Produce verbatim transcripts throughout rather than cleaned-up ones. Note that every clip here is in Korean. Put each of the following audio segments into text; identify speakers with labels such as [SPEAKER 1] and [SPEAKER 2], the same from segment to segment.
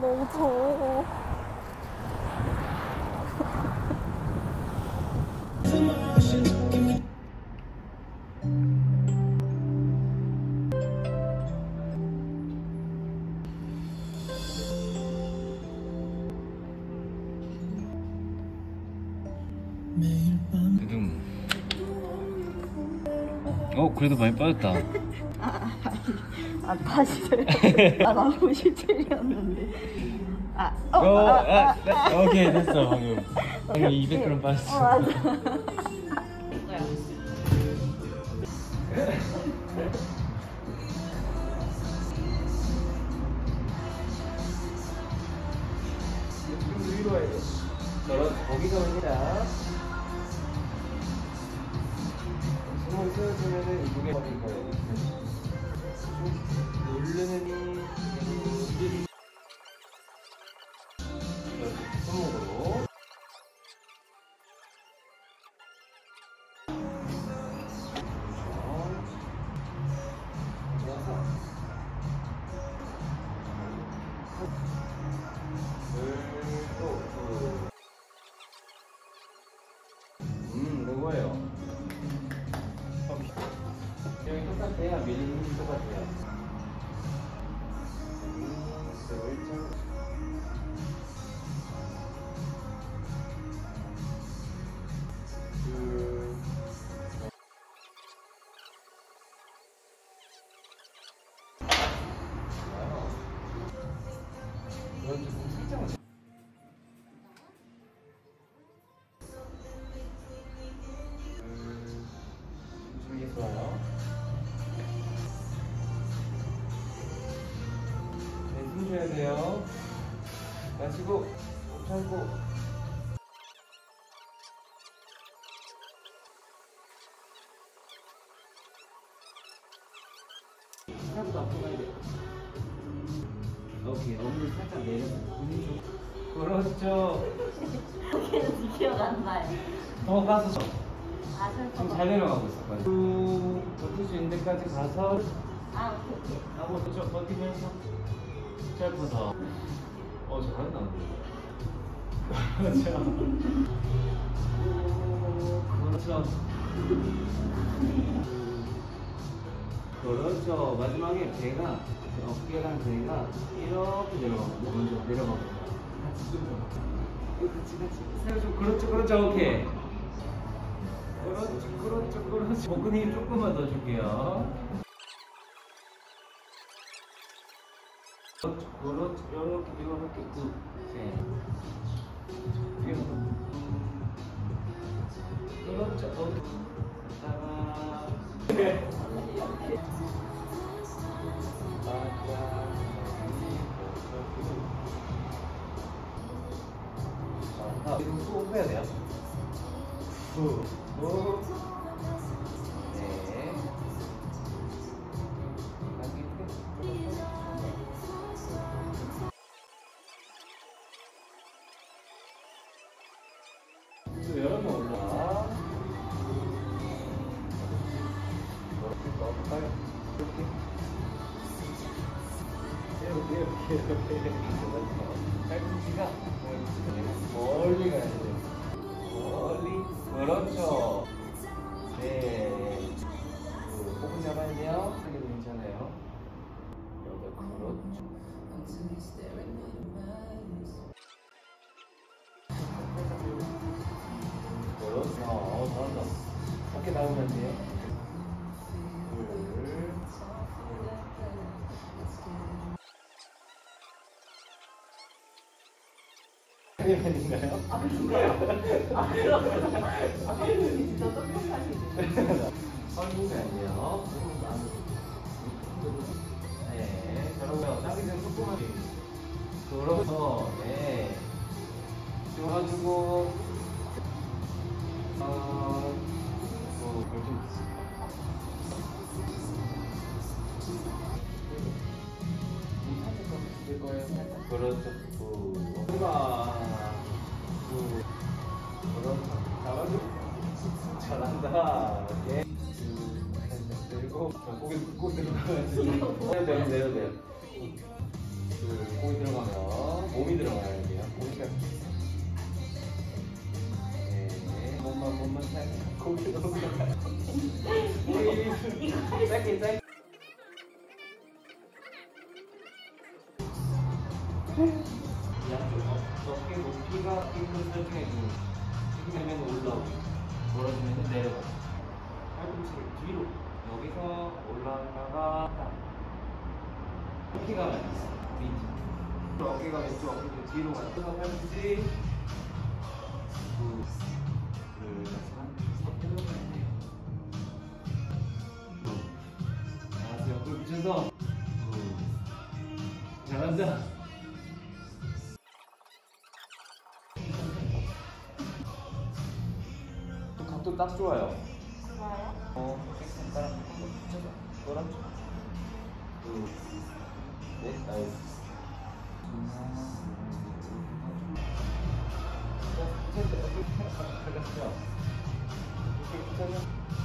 [SPEAKER 1] 너무 더워.
[SPEAKER 2] 두둥. 어 그래도 많이 빠졌다.
[SPEAKER 1] 아, 아 다시 아 나도 십칠이었는데. 아, 어,
[SPEAKER 2] 어,
[SPEAKER 1] 아,
[SPEAKER 2] 아,
[SPEAKER 1] 아,
[SPEAKER 2] 나,
[SPEAKER 1] 아.
[SPEAKER 2] 오케이 됐어 방금. 방금 이백 그램 빠졌어.
[SPEAKER 1] 어, 맞아.
[SPEAKER 2] 위로 와야 돼. 저런 거기가 아니라 숨을 쉬어주면은 이쪽에 버릴 거예요. 누르는 이 손목으로. 음, 그거예요. 여기 똑같아요. 밀리는 힘 똑같아요. 좋아요. 네, 숨 쉬어야 돼요. 마시고, 참고. 하나도 앞으로 가야 돼요. 오케이, 어깨를 살짝 내려서 근육 좀. 그렇죠.
[SPEAKER 1] 여기는 기억 안 나요.
[SPEAKER 2] 더 가서.
[SPEAKER 1] 아,
[SPEAKER 2] 지금 잘 내려가고 있어. 쭉 버틸 수 있는 데까지 가서.
[SPEAKER 1] 아, 오케이, 오케이.
[SPEAKER 2] 하고 저 버티면서 짧아서. 어, 잘한다. 그렇죠. 그렇죠. 그렇죠. 마지막에 배가, 어깨랑 배가 이렇게 내려가거든요. 먼저 내려가거든요. 같이 좀 더. 같이, 같이. 세워줘. 그렇죠, 그렇죠. 오케이. 그렇죠, 그렇죠, 그렇죠. 복근 힘 조금만 더 줄게요. 그렇죠, 그렇죠. 이렇게, 이렇게, 굿. 셋. 그렇죠, 오케이. 하나. 아, 지금 후 해야 돼요. 후, 후. 네. 또 여러 번 올라. 이렇게 넣어볼까요? 이렇게. 이렇게, 이렇게, 이렇게, 이렇게. 팔꿈치가 멀리 가야 돼요. 멀리. 그렇죠. 네. 호흡 잡아야 돼요. 하기도 괜찮아요. 여덟. 그렇죠. 그렇죠. 어, 잘한다. 어깨 나오면 돼요. 둘. 아닌가요?
[SPEAKER 1] 아, 그런가요? 아, 그런가요? 아, 선생님이 진짜 똑똑하시네.
[SPEAKER 2] 설국이 아니에요. 네, 저러고요. 짱이는 조그맣게. 그러면서, 네. 줘가지고, 어, 뭐, 별좀 있어. 그렇죠. 구. 구. 그렇죠. 잘하죠. 잘한다. 오케이. 살짝 들고, 고개 굽고 들어가야지. 내려도 돼요, 내려도 돼요. 그 고기 들어가면 몸이 들어가야 돼요. 고기가. 네. 몸만 몸만 살. 고기 들어가요. 고기. 짧게 짧게. 어깨 높이가 핑크 설정해주고 힘내면 올라오고 멀어지면 내려가고 팔꿈치를 뒤로 여기서 올라갔다가 딱 어깨가 있어 뒤 어깨가 왼쪽 어깨가 뒤로 가요 그래서 팔꿈치 알았어요 옆으로 붙여서 잘한다 각도 딱 좋아요.
[SPEAKER 1] 좋아요?
[SPEAKER 2] 어, 손가락 한번 붙여서 노란 쪽. 둘, 넷, 아홉. 걸렸죠? 이렇게 붙여서.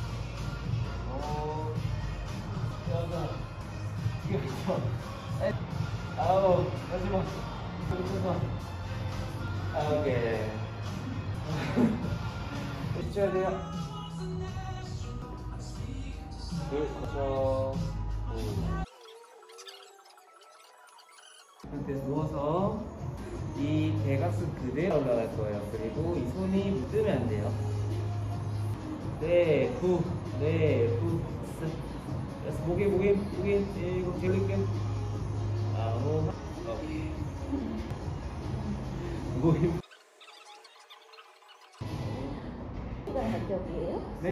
[SPEAKER 2] 오, 여덟, 여섯, 넷, 아홉, 마지막. 붙여서. 아홉 개. 붙여야 돼요. 둘, 그렇죠. 상태에서 누워서 이 대각선 그대로 올라갈 거예요. 그리고 이 손이 뜨면 안 돼요. 네, 후, 네, 후, 스. 여섯, 목에, 목에, 목에, 일곱, 재밌게. 아홉, 오케이. 목에.
[SPEAKER 1] 합격이에요?
[SPEAKER 2] 네.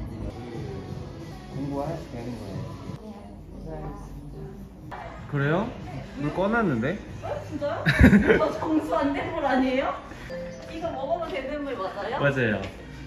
[SPEAKER 2] 공부 하나씩 되는 거예요. 그래요? 물 꺼놨는데?
[SPEAKER 1] 어? 진짜요? 저 정수 안 된 물 아니에요? 이거 먹으면 되는 물 맞아요?
[SPEAKER 2] 맞아요.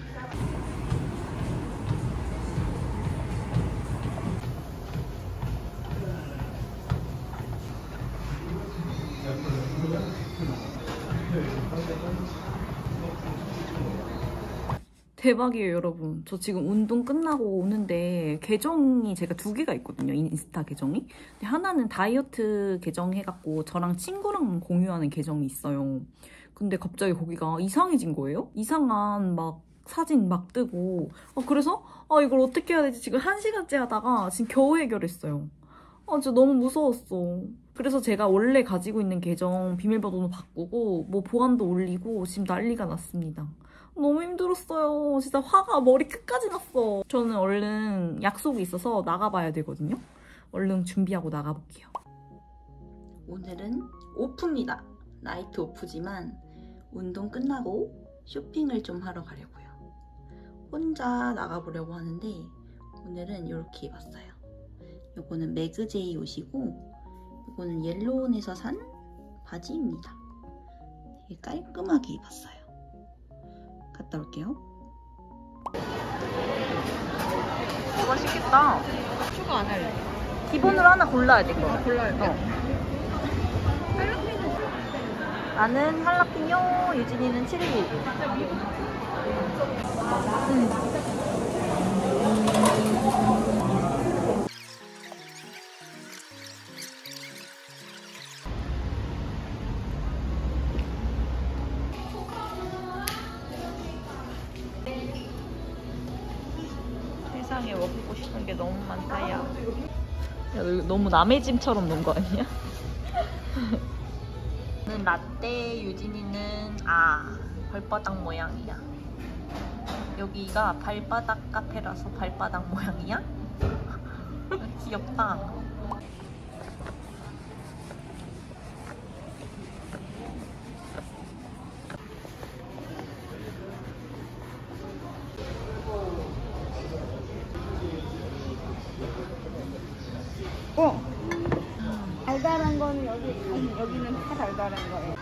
[SPEAKER 3] 대박이에요, 여러분. 저 지금 운동 끝나고 오는데 계정이 제가 두 개가 있거든요, 인스타 계정이. 근데 하나는 다이어트 계정 해갖고 저랑 친구랑 공유하는 계정이 있어요. 근데 갑자기 거기가 이상해진 거예요. 이상한 막 사진 막 뜨고. 아, 그래서 아, 이걸 어떻게 해야 되지? 지금 한 시간째 하다가 지금 겨우 해결했어요. 아, 진짜 너무 무서웠어. 그래서 제가 원래 가지고 있는 계정 비밀번호도 바꾸고 뭐 보안도 올리고 지금 난리가 났습니다. 너무 힘들었어요. 진짜 화가 머리 끝까지 났어. 저는 얼른 약속이 있어서 나가봐야 되거든요. 얼른 준비하고 나가볼게요. 오늘은 오프입니다. 나이트 오프지만 운동 끝나고 쇼핑을 좀 하러 가려고요. 혼자 나가보려고 하는데 오늘은 이렇게 입었어요. 요거는 매그제이 옷이고 요거는 옐로운에서 산 바지입니다. 되게 깔끔하게 입었어요. 갔다 올게요. 이거 맛있겠다.
[SPEAKER 1] 추가 안 할래.
[SPEAKER 3] 기본으로 하나 골라야 될 거야.
[SPEAKER 1] 골라야 돼?
[SPEAKER 3] 어. 나는 할라피뇨, 유진이는 칠일일구. 음. 세상에 먹고 싶은 게 너무 많다, 야. 야, 너 이거 너무 남의 짐처럼 논 거 아니야? 저는 라떼, 유진이는 아, 발바닥 모양이야. 여기가 발바닥 카페라서 발바닥 모양이야? 귀엽다.
[SPEAKER 1] 어. 달달한 거는 여기, 여기는 다 달달한 거예요.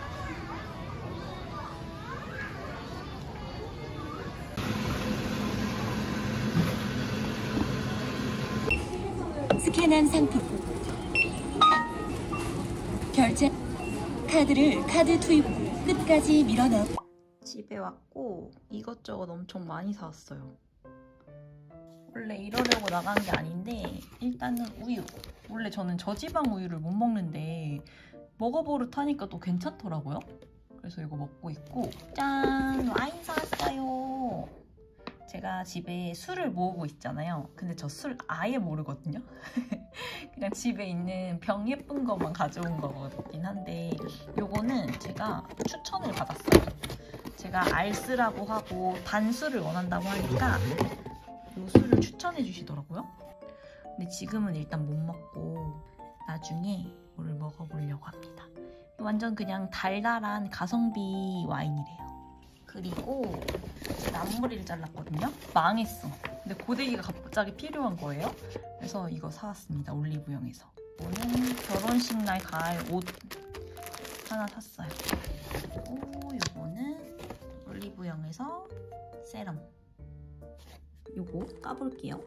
[SPEAKER 4] 스캔한 상품 결제 카드를 카드 투입 후 끝까지 밀어넣어.
[SPEAKER 3] 집에 왔고 이것저것 엄청 많이 사왔어요. 원래 이러려고 나간 게 아닌데 일단은 우유. 원래 저는 저지방 우유를 못 먹는데 먹어보릇 하니까 또 괜찮더라고요. 그래서 이거 먹고 있고, 짠! 와인 사왔어요. 제가 집에 술을 모으고 있잖아요. 근데 저 술 아예 모르거든요. 그냥 집에 있는 병 예쁜 것만 가져온 거긴 한데, 요거는 제가 추천을 받았어요. 제가 알스라고 하고 단술을 원한다고 하니까 요 술을 추천해 주시더라고요. 근데 지금은 일단 못 먹고 나중에 이거를 먹어보려고 합니다. 완전 그냥 달달한 가성비 와인이래요. 그리고 제가 앞머리를 잘랐거든요. 망했어. 근데 고데기가 갑자기 필요한 거예요. 그래서 이거 사왔습니다. 올리브영에서. 이거는 결혼식 날 갈 옷 하나 샀어요. 그리고 이거는 올리브영에서 세럼. 이거 까볼게요.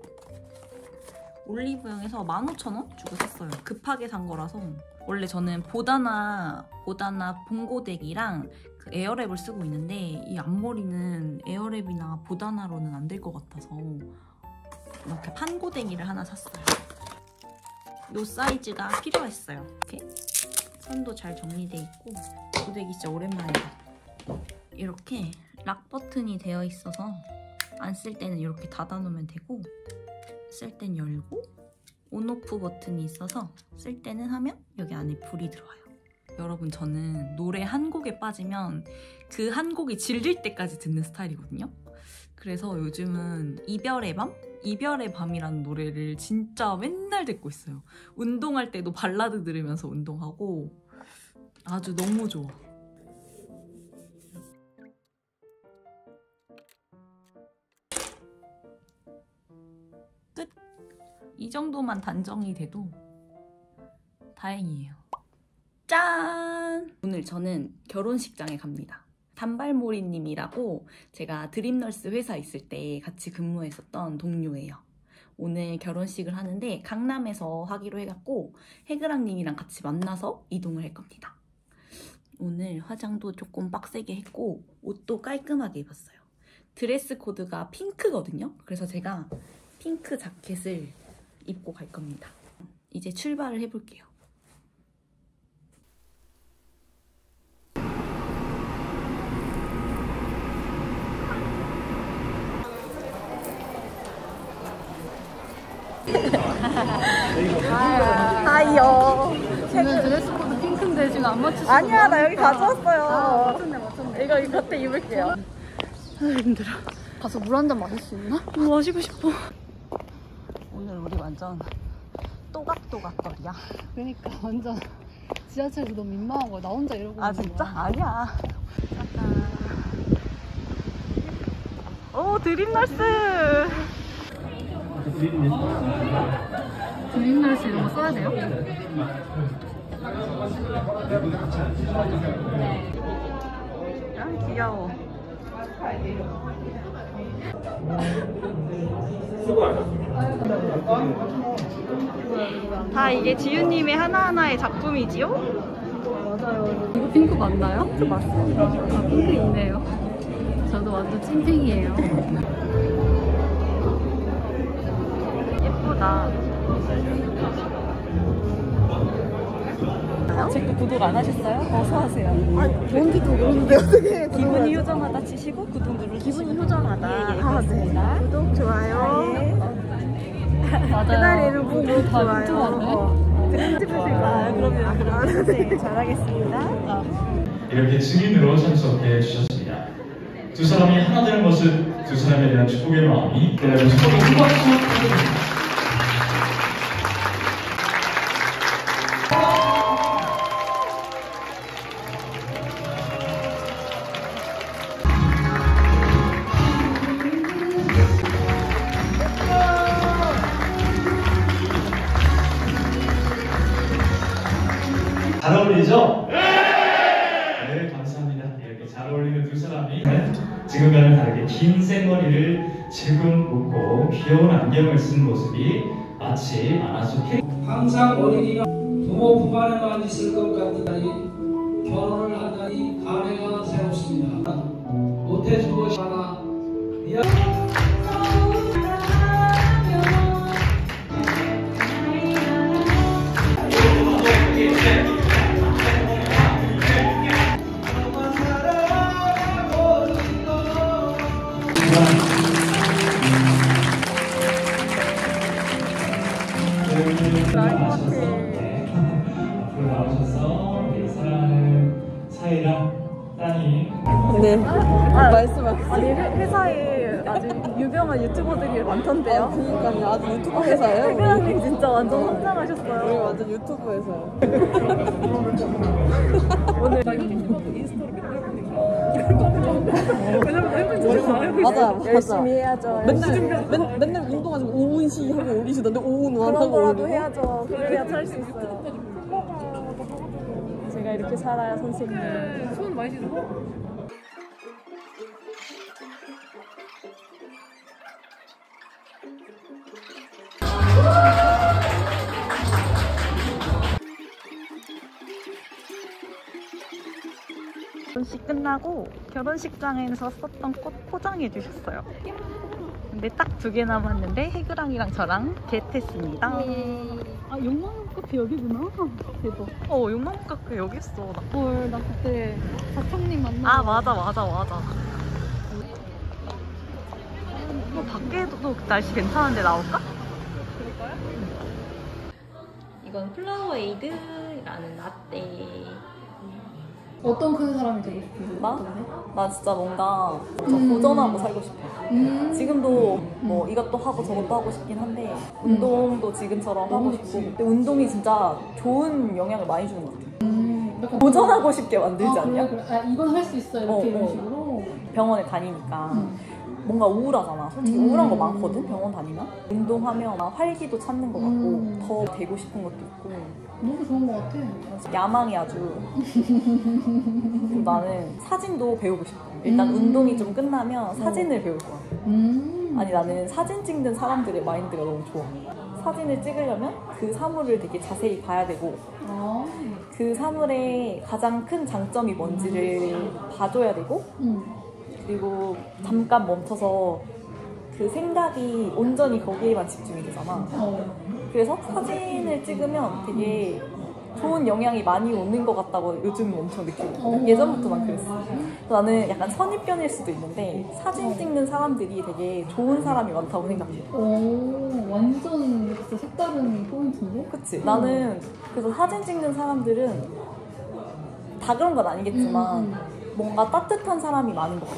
[SPEAKER 3] 올리브영에서 만 오천 원 주고 샀어요. 급하게 산 거라서. 원래 저는 보다나 보다나 봉고데기랑 그 에어랩을 쓰고 있는데 이 앞머리는 에어랩이나 보다나로는 안 될 것 같아서 이렇게 판고데기를 하나 샀어요. 이 사이즈가 필요했어요. 이렇게 선도 잘 정리돼 있고 고데기 진짜 오랜만이다. 이렇게 락 버튼이 되어 있어서 안 쓸 때는 이렇게 닫아놓으면 되고 쓸 땐 열고 온오프 버튼이 있어서 쓸 때는 하면 여기 안에 불이 들어와요. 여러분 저는 노래 한 곡에 빠지면 그 한 곡이 질릴 때까지 듣는 스타일이거든요. 그래서 요즘은 이별의 밤? 이별의 밤이라는 노래를 진짜 맨날 듣고 있어요. 운동할 때도 발라드 들으면서 운동하고 아주 너무 좋아. 끝! 이 정도만 단정이 돼도 다행이에요. 짠! 오늘 저는 결혼식장에 갑니다. 단발모리님이라고 제가 드림널스 회사 있을 때 같이 근무했었던 동료예요. 오늘 결혼식을 하는데 강남에서 하기로 해갖고 해그랑님이랑 같이 만나서 이동을 할 겁니다. 오늘 화장도 조금 빡세게 했고 옷도 깔끔하게 입었어요. 드레스 코드가 핑크거든요. 그래서 제가 핑크 자켓을 입고 갈 겁니다. 이제 출발을 해볼게요.
[SPEAKER 1] 하이요.
[SPEAKER 5] 오늘 드레스 코드 핑크인데 지금 안 맞추시는
[SPEAKER 1] 아니야, 나 여기 가져왔어요.
[SPEAKER 5] 아, 맞췄네, 맞췄네.
[SPEAKER 1] 이거 이거 갖다 입을게요.
[SPEAKER 5] 아, 힘들어. 가서 물 한 잔 마실 수 있나?
[SPEAKER 3] 뭐 마시고 싶어. 오늘 우리 완전 또각또각거리야.
[SPEAKER 5] 그러니까 완전 지하철에서 너무 민망한 거야. 나 혼자 이러고
[SPEAKER 3] 아
[SPEAKER 5] 있는
[SPEAKER 3] 진짜?
[SPEAKER 5] 거야.
[SPEAKER 3] 아니야. 오 드림널스.
[SPEAKER 5] 드림널스 이런 거 써야 돼요?
[SPEAKER 3] 아 귀여워. 다 이게 지윤님의 하나하나의 작품이지요?
[SPEAKER 5] 맞아요. 이거 핑크 맞나요? 저 맞습니다. 아, 핑크 있네요. 저도 완전 찐핑이에요.
[SPEAKER 3] 예쁘다. 아직도 구독 안 하셨어요? 어서 하세요.
[SPEAKER 1] 뭔지도 모르는데 어떻게
[SPEAKER 3] 기분이 효정하다 치시고 구독 누르시고. 기분이 효정하다.
[SPEAKER 1] 예, 예, 그렇습니다. 구독, 좋아요.
[SPEAKER 5] 맞아요.
[SPEAKER 1] 그날 이름 보고
[SPEAKER 5] 이거 다
[SPEAKER 1] 좋아요.
[SPEAKER 5] 유튜버네.
[SPEAKER 1] 편집하세요.
[SPEAKER 3] 아 그러면 그러면 네, 잘하겠습니다.
[SPEAKER 6] 이렇게 증인으로 참석해 주셨습니다. 두 사람이 하나 되는 모습, 두 사람에 대한 축복의 마음이 여러분 축복의 큰 박수 부탁드립니다. 잘 어울리죠? 네, 감사합니다. 이렇게 잘 어울리는 두 사람이 지금과는 다르게 긴 생머리를 질끈 묶고 귀여운 안경을 쓴 모습이 마치 만화 속 캐
[SPEAKER 7] 항상 어린이가 부모 품 안에만 있을 것 같으니 결혼을 한다니 감회가 새롭습니다. 못해준 것이 하나 미안.
[SPEAKER 6] 나오셔서 네. 앞으로 나오셔서 우리 사랑하는 사이랑 따님
[SPEAKER 3] 네. 아, 말씀하세요. 아니, 회사에 아주 유명한 유튜버들이 많던데요? 그러니까요. 아주 유튜버 회사예요? 회장님 진짜 완전 성장하셨어요. 우리 완전 유튜브 회사예요. 오늘 나 인스타로 맨날 맞아, 열심히 해야죠. 맨날, 맨, 맨날 운동하시고 오은시 하고 올리시던데 오은 완 하고 올리고 해야죠. 그래야 살 수 있어요. 제가 이렇게 살아야 선생님. 손 많이 씻어? 결혼식 끝나고 결혼식장에서 썼던 꽃 포장해 주셨어요. 근데 딱 두 개 남았는데 해그랑이랑 저랑 겟했습니다.
[SPEAKER 5] 아, 용마음 카페 여기구나. 대박.
[SPEAKER 3] 어, 용마음 카페 여기 있어. 나.
[SPEAKER 5] 헐, 나 그때 박형님 만나.
[SPEAKER 3] 아, 맞아 맞아 맞아. 어, 밖에도 날씨 괜찮은데 나올까?
[SPEAKER 5] 그럴까요?
[SPEAKER 3] 이건 플라워에이드라는 라떼.
[SPEAKER 5] 어떤 큰 사람이 되고 싶은데?
[SPEAKER 3] 나? 나 진짜 뭔가
[SPEAKER 5] 음.
[SPEAKER 3] 도전하고 살고 싶어.
[SPEAKER 5] 음.
[SPEAKER 3] 지금도 뭐 이것도 하고 저것도 하고 싶긴 한데 운동도 지금처럼 하고 싶고. 근데 운동이 진짜 좋은 영향을 많이 주는 것 같아.
[SPEAKER 5] 음. 약간
[SPEAKER 3] 도전하고 싶게 만들지
[SPEAKER 5] 아,
[SPEAKER 3] 않냐?
[SPEAKER 5] 그래, 그래. 아, 이건 할 수 있어. 이렇게
[SPEAKER 3] 어,
[SPEAKER 5] 이런
[SPEAKER 3] 어.
[SPEAKER 5] 식으로.
[SPEAKER 3] 병원에 다니니까
[SPEAKER 5] 음.
[SPEAKER 3] 뭔가 우울하잖아. 솔직히
[SPEAKER 5] 음.
[SPEAKER 3] 우울한 거 많거든, 병원 다니면. 운동하면 나 활기도 찾는 것 같고
[SPEAKER 5] 음.
[SPEAKER 3] 더 되고 싶은 것도 있고.
[SPEAKER 5] 너무 좋은 것 같아.
[SPEAKER 3] 야망이 아주. 그리고 나는 사진도 배우고 싶어. 일단
[SPEAKER 5] 음.
[SPEAKER 3] 운동이 좀 끝나면 사진을 배울 거야.
[SPEAKER 5] 음.
[SPEAKER 3] 아니, 나는 사진 찍는 사람들의 마인드가 너무 좋아. 사진을 찍으려면 그 사물을 되게 자세히 봐야 되고
[SPEAKER 5] 아.
[SPEAKER 3] 그 사물의 가장 큰 장점이 뭔지를 봐줘야 되고
[SPEAKER 5] 음.
[SPEAKER 3] 그리고 잠깐 멈춰서 그 생각이 온전히 거기에만 집중이 되잖아.
[SPEAKER 5] 어.
[SPEAKER 3] 그래서 사진을 찍으면 되게 좋은 영향이 많이 오는 것 같다고 요즘 엄청 느끼고
[SPEAKER 5] 어.
[SPEAKER 3] 예전부터 난 그랬어. 나는 약간 선입견일 수도 있는데 사진 찍는 사람들이 되게 좋은 사람이 많다고 생각해.
[SPEAKER 5] 오, 완전 진짜 색다른 포인트인데?
[SPEAKER 3] 그치? 나는 그래서 사진 찍는 사람들은 다 그런 건 아니겠지만
[SPEAKER 5] 음,
[SPEAKER 3] 뭔가 따뜻한 사람이 많은 것 같아.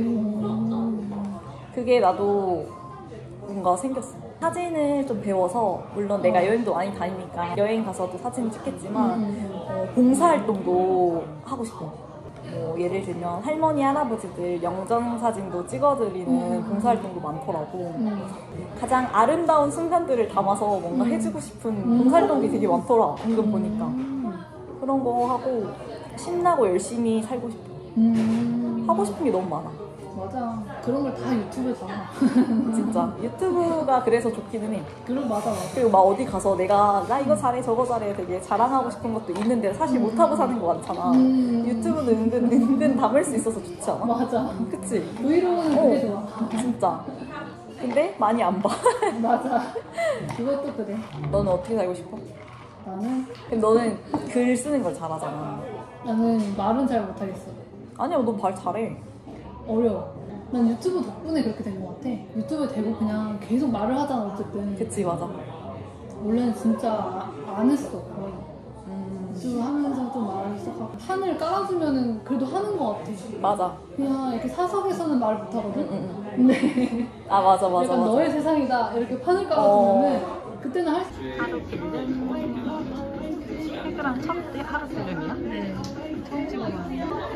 [SPEAKER 5] 음.
[SPEAKER 3] 그게 나도 뭔가 생겼어. 사진을 좀 배워서 물론 내가
[SPEAKER 5] 어.
[SPEAKER 3] 여행도 많이 다니니까 여행 가서도 사진 찍겠지만
[SPEAKER 5] 음.
[SPEAKER 3] 어, 봉사활동도 하고 싶어. 뭐 예를 들면 할머니 할아버지들 영정 사진도 찍어드리는
[SPEAKER 5] 음.
[SPEAKER 3] 봉사활동도 많더라고.
[SPEAKER 5] 음.
[SPEAKER 3] 가장 아름다운 순간들을 담아서 뭔가
[SPEAKER 5] 음.
[SPEAKER 3] 해주고 싶은
[SPEAKER 5] 음.
[SPEAKER 3] 봉사활동이 되게 많더라. 방금 보니까
[SPEAKER 5] 음.
[SPEAKER 3] 그런 거 하고 신나고 열심히 살고 싶어.
[SPEAKER 5] 음.
[SPEAKER 3] 하고 싶은 게 너무 많아.
[SPEAKER 5] 맞아. 그런 걸 다 유튜브에잖아.
[SPEAKER 3] 진짜 유튜브가 그래서 좋기는 해.
[SPEAKER 5] 그럼 맞아, 맞아.
[SPEAKER 3] 그리고 막 어디 가서 내가 나 이거 잘해 저거 잘해 되게 자랑하고 싶은 것도 있는데 사실 못하고 사는 거 많잖아.
[SPEAKER 5] 음.
[SPEAKER 3] 유튜브는 은근 은근 담을 수 있어서 좋지 않아?
[SPEAKER 5] 맞아.
[SPEAKER 3] 그치?
[SPEAKER 5] 브이로그는
[SPEAKER 3] 어.
[SPEAKER 5] 그게 좋아.
[SPEAKER 3] 진짜. 근데 많이 안 봐.
[SPEAKER 5] 맞아. 그것도 그래.
[SPEAKER 3] 너는 어떻게 살고 싶어?
[SPEAKER 5] 나는,
[SPEAKER 3] 근데 너는 글 쓰는 걸 잘하잖아.
[SPEAKER 5] 나는 말은 잘 못하겠어.
[SPEAKER 3] 아니야, 너 말 잘해.
[SPEAKER 5] 어려워. 난 유튜브 덕분에 그렇게 된 것 같아. 유튜브에 대고 그냥 계속 말을 하잖아, 어쨌든.
[SPEAKER 3] 그치, 맞아.
[SPEAKER 5] 원래는 진짜 아- 안 했어, 거의.
[SPEAKER 3] 음,
[SPEAKER 5] 유튜브 하면서 좀 말을 시작하고. 판을 깔아주면은 그래도 하는 것 같아.
[SPEAKER 3] 맞아.
[SPEAKER 5] 그냥 이렇게 사석에서는 말 못하거든?
[SPEAKER 3] 응, 응, 응.
[SPEAKER 5] 근데
[SPEAKER 3] 아, 맞아, 맞아,
[SPEAKER 5] 약간
[SPEAKER 3] 맞아.
[SPEAKER 5] 너의 세상이다 이렇게 판을 깔아주면은
[SPEAKER 3] 어.
[SPEAKER 5] 그때는 할 수.
[SPEAKER 3] 하루 필름. 해그랑 첫 때 하루 필름이야?
[SPEAKER 5] 네. 처음 찍어봐요.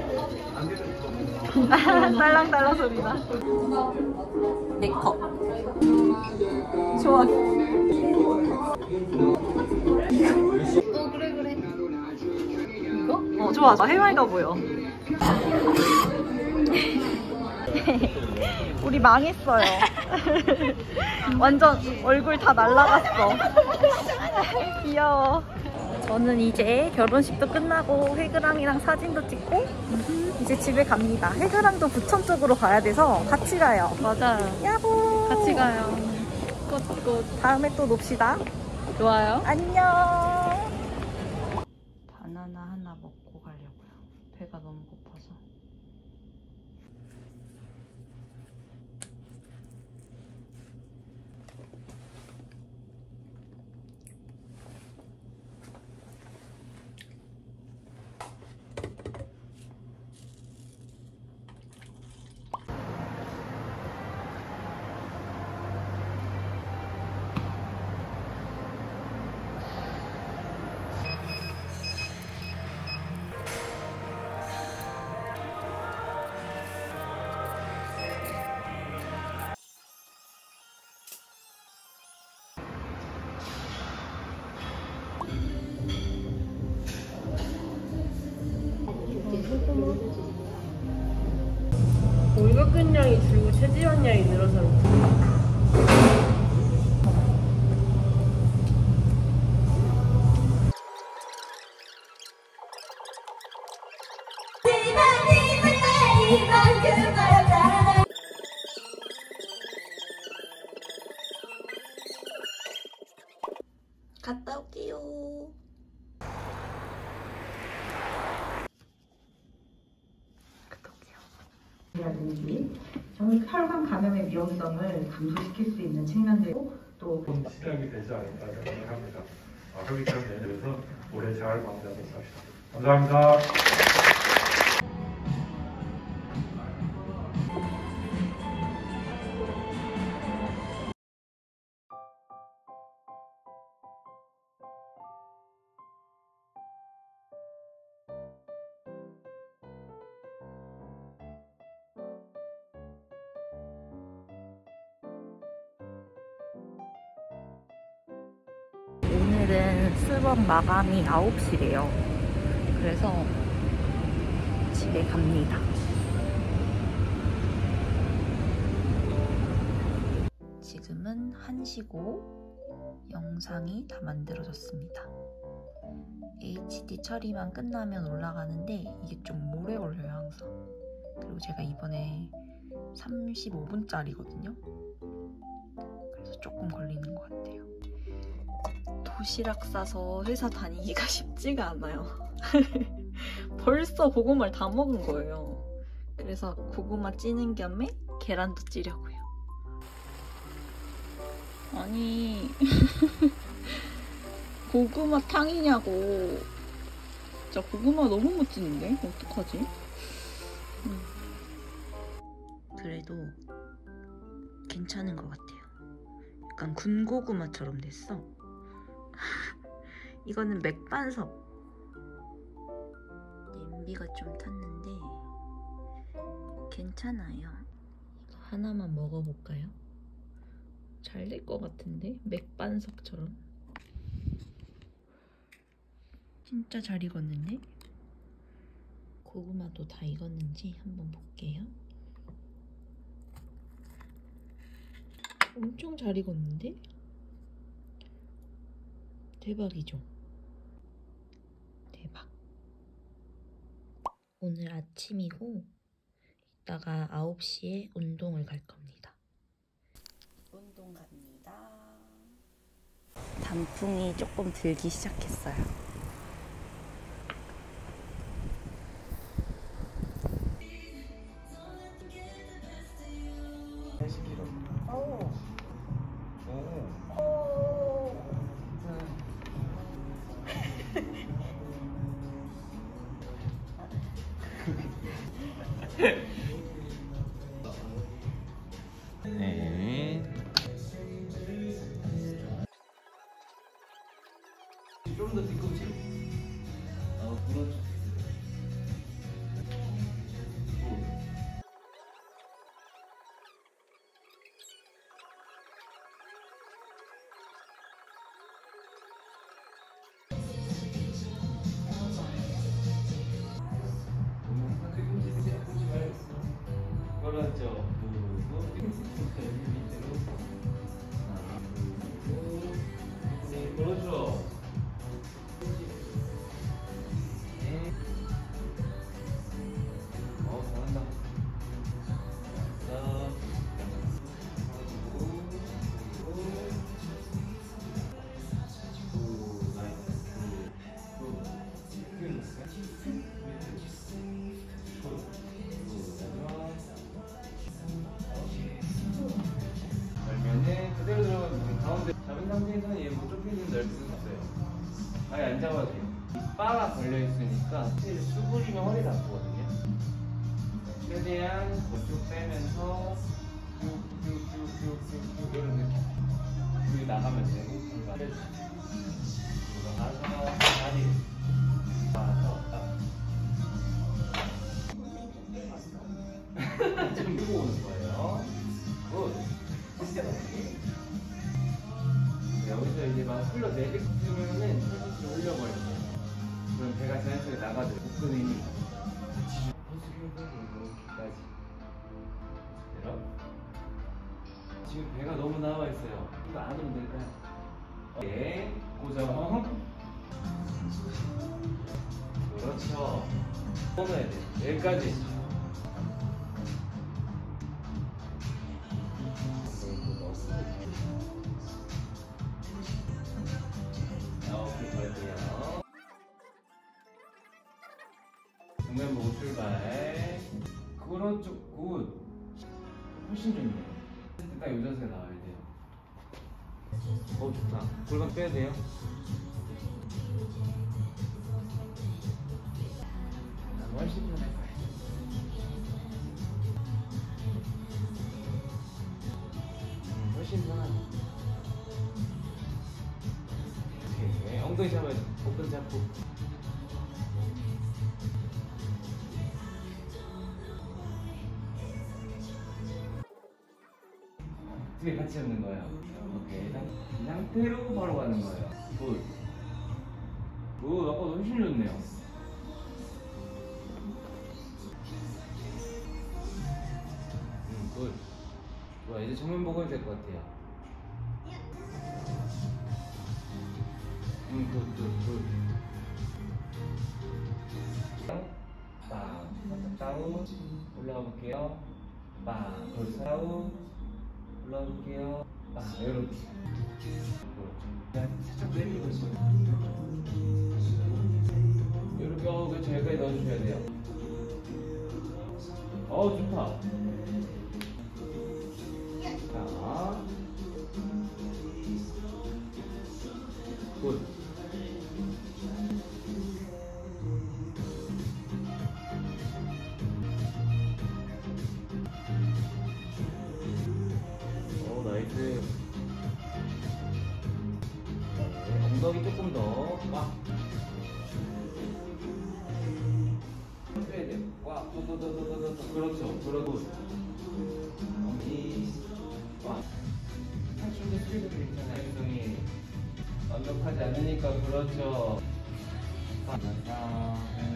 [SPEAKER 3] 딸랑딸랑 소리나. 내 컵. 좋아.
[SPEAKER 5] 어 그래 그래.
[SPEAKER 3] 이거? 어, 좋아. 나 해맑아 보여. 우리 망했어요. 완전 얼굴 다 날라갔어. 귀여워. 저는 이제 결혼식도 끝나고 해그랑이랑 사진도 찍고 이제 집에 갑니다. 해그랑도 부천 쪽으로 가야 돼서 같이 가요.
[SPEAKER 5] 맞아요.
[SPEAKER 3] 야호.
[SPEAKER 5] 같이 가요. 꽃꽃.
[SPEAKER 3] 다음에 또 놉시다.
[SPEAKER 5] 좋아요.
[SPEAKER 3] 안녕. 바나나 하나 먹고 가려고요. 배가 너무 고파서.
[SPEAKER 5] 골격근량이 줄고 체지방량이 늘어서
[SPEAKER 3] 갔다 올게요. 갔다 올게요.
[SPEAKER 8] 라든지 혈관 감염의 위험성을 감소시킬 수 있는 측면들고 또
[SPEAKER 9] 시작이 되지 않을까 생각합니다. 아, 혈기처럼 내려서 오래 잘 마무리하도록 합시다. 감사합니다.
[SPEAKER 3] 오늘은 수업 마감이 아홉 시래요. 그래서 집에 갑니다. 지금은 한 시고 영상이 다 만들어졌습니다. 에이치디 처리만 끝나면 올라가는데 이게 좀 오래 걸려요, 항상. 그리고 제가 이번에 삼십오 분짜리거든요. 그래서 조금 걸리는 것 같아요. 도시락 싸서 회사 다니기가 쉽지가 않아요. 벌써 고구마를 다 먹은 거예요. 그래서 고구마 찌는 겸에 계란도 찌려고요. 아니 고구마 탕이냐고. 진짜 고구마 너무 못 찌는데? 어떡하지? 음. 그래도 괜찮은 것 같아요. 약간 군고구마처럼 됐어. 이거는 맥반석. 냄비가 좀 탔는데 괜찮아요. 이거 하나만 먹어볼까요? 잘 될 것 같은데? 맥반석처럼. 진짜 잘 익었는데? 고구마도 다 익었는지 한번 볼게요. 엄청 잘 익었는데? 대박이죠? 대박. 오늘 아침이고 이따가 아홉 시에 운동을 갈 겁니다. 운동 갑니다. 단풍이 조금 들기 시작했어요.
[SPEAKER 2] 네. 좀 더 뒤꿈치로. 어, 그렇죠. 그렇죠. 네, 그렇죠. 네. 어, 잘한다. 잘한다. 그러면은 그대로 들어가면 가운데 잡은 상태에서는 얘 뭐 좁히는 넓을 수 있어요. 아예 안 잡아도 돼요. 이 바가 걸려 있으니까 사실 수그리면 허리가 아프거든요. 최대한 그쪽 빼면서 쭉쭉쭉쭉쭉 이런 느낌. 여기 나가면 되고 그리고 나서 다리 나와서 딱 좀 밀고 오는 거예요. 굿. 여기서 이제 막 흘러내리면은 혈기를 흘려버려요. 그럼 배가 자연스럽게 나가죠. 복근 힘이. 이렇게까지. 그대로. 지금 배가 너무 나와 있어요. 이거 안 오면 될까요? 네, 고정. 그렇죠. 넣어야 돼. 여기까지. 이렇게 걸게요. 정면 보고 출발. 그렇죠. 굿. 훨씬 좋네요. 딱 이 자세가 나와야 돼요. 어, 좋다. 골반 빼야 돼요. 훨씬 편할 거예요. 음, 훨씬 편하네. 오케이. 엉덩이 잡아야죠. 복근 잡고. 두 개 같이 잡는 거예요. 오케이. 이 상태로 바로 가는 거예요. 굿. 굿. 아까보다 훨씬 좋네요. 음, 굿. 좋아. 이제 정면 보고 해도 될 것 같아요. 음, 굿, 굿, 굿. 빵. 살짝 다운. 올라가 볼게요. 빵. 굿. 다운. 올라가 볼게요. 빵. 이렇게. 그렇죠. 살짝 내리고 있어요. 이렇게, 어, 그렇죠. 여기까지 넣어주셔야 돼요. 어, 좋다. 자. 굿. 오, 나이스. 네, 엉덩이 조금 더. 꽉. 빼야 돼요. 꽉. 또, 또, 또, 또, 또, 또. 그렇죠. 그러고. 엉덩이. 꽉. 사춘기 스피드도 괜찮아요. 엉덩이. 완벽하지 않으니까. 그렇죠. 하면서,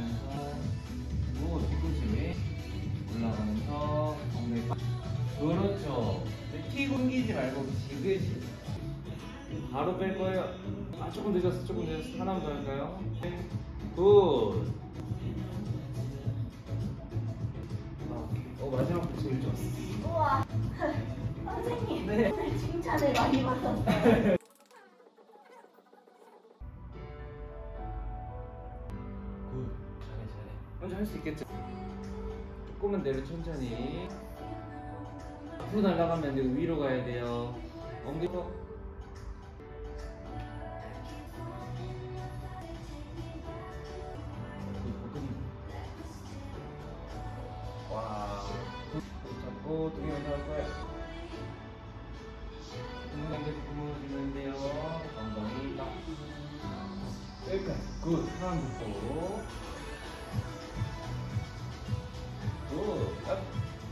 [SPEAKER 2] 오, 뒤꿈치 올라가면서, 엉덩이 꽉. 그렇죠. 키 굶기지 말고 지그시. 바로 뺄 거예요. 아, 조금 늦었어, 조금 늦었어. 하나만 더 할까요? 굿. 어, 마지막부터 제일 좋았어.
[SPEAKER 1] 우와. 선생님, 네. 오늘 칭찬을 많이 받았어요.
[SPEAKER 2] 굿. 잘해, 잘해. 먼저 할 수 있겠죠? 조금만 내려 천천히. 앞으로 날아가면 안 되고 위로 가야 돼요. 엉덩이. 와. 잡고 두 개만 더 할 거예요. 엉덩이 구부러지면 돼요. 엉덩이 딱. 여기까지. 굿. 하나 붙고. 굿. 딱.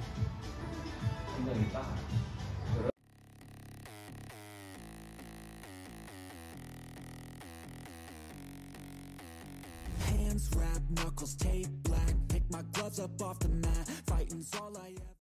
[SPEAKER 2] 엉덩이 딱.
[SPEAKER 10] Hands wrapped, knuckles taped black. Pick my gloves up off the mat. Fighting's all I ever